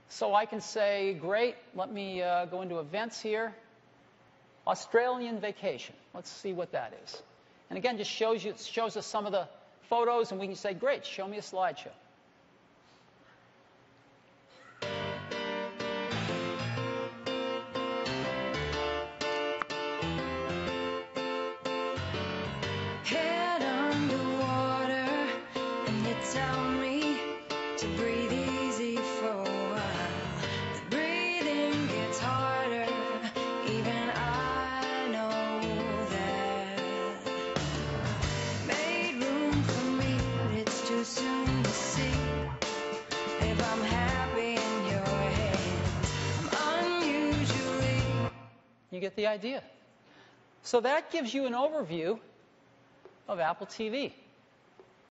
So I can say, great, let me go into events here. Australian vacation. Let's see what that is. And again, just shows us some of the photos, and we can say, great, show me a slideshow. Head underwater, and you tell me to breathe easy for a while. The breathing gets harder, even I know that. Made room for me, but it's too soon to see if I'm happy in your hands. I'm unusually. You get the idea. So that gives you an overview of Apple TV.